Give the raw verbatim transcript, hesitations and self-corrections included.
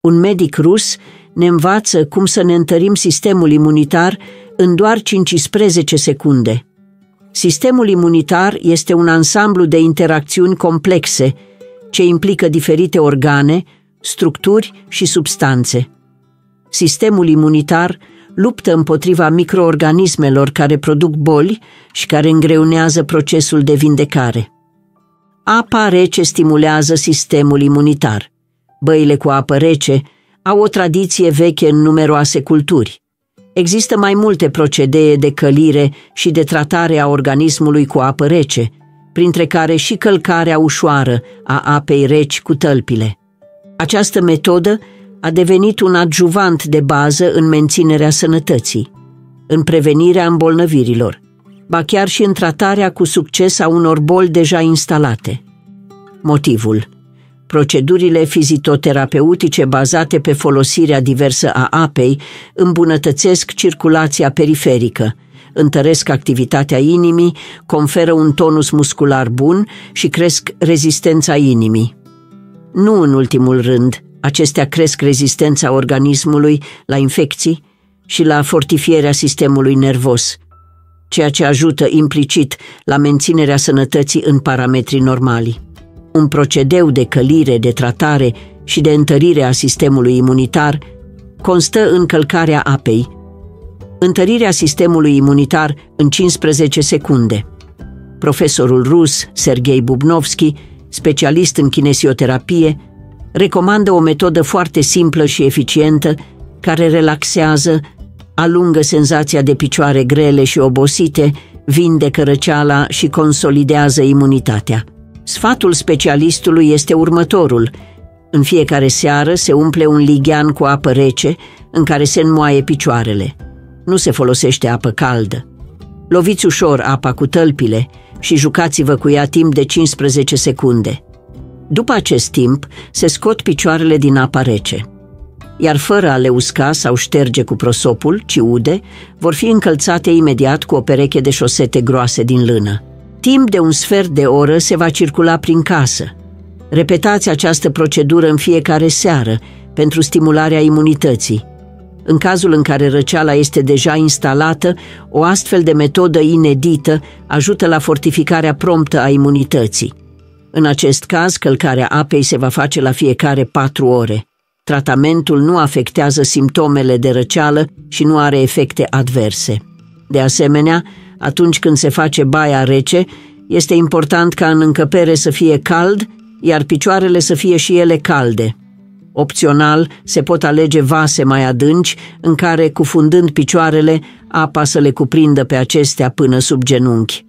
Un medic rus ne învață cum să ne întărim sistemul imunitar în doar cincisprezece secunde. Sistemul imunitar este un ansamblu de interacțiuni complexe ce implică diferite organe, structuri și substanțe. Sistemul imunitar luptă împotriva microorganismelor care produc boli și care îngreunează procesul de vindecare. Apa rece stimulează sistemul imunitar. Băile cu apă rece au o tradiție veche în numeroase culturi. Există mai multe procedee de călire și de tratare a organismului cu apă rece, printre care și călcarea ușoară a apei reci cu tălpile. Această metodă a devenit un adjuvant de bază în menținerea sănătății, în prevenirea îmbolnăvirilor, ba chiar și în tratarea cu succes a unor boli deja instalate. Motivul: procedurile fizitoterapeutice bazate pe folosirea diversă a apei îmbunătățesc circulația periferică, întăresc activitatea inimii, conferă un tonus muscular bun și cresc rezistența inimii. Nu în ultimul rând, acestea cresc rezistența organismului la infecții și la fortifierea sistemului nervos, ceea ce ajută implicit la menținerea sănătății în parametri normali. Un procedeu de călire, de tratare și de întărire a sistemului imunitar constă în călcarea apei. Întărirea sistemului imunitar în cincisprezece secunde. Profesorul rus Serghei Bubnovski, specialist în kinesioterapie, recomandă o metodă foarte simplă și eficientă care relaxează, alungă senzația de picioare grele și obosite, vindecă răceala și consolidează imunitatea. Sfatul specialistului este următorul: în fiecare seară se umple un lighean cu apă rece în care se înmoaie picioarele. Nu se folosește apă caldă. Loviți ușor apa cu tălpile și jucați-vă cu ea timp de cincisprezece secunde. După acest timp, se scot picioarele din apa rece, iar fără a le usca sau șterge cu prosopul, ci ude, vor fi încălțate imediat cu o pereche de șosete groase din lână. Timp de un sfert de oră se va circula prin casă. Repetați această procedură în fiecare seară pentru stimularea imunității. În cazul în care răceala este deja instalată, o astfel de metodă inedită ajută la fortificarea promptă a imunității. În acest caz, călcarea apei se va face la fiecare patru ore. Tratamentul nu afectează simptomele de răceală și nu are efecte adverse. De asemenea, atunci când se face baia rece, este important ca în încăpere să fie cald, iar picioarele să fie și ele calde. Opțional, se pot alege vase mai adânci în care, cufundând picioarele, apa să le cuprindă pe acestea până sub genunchi.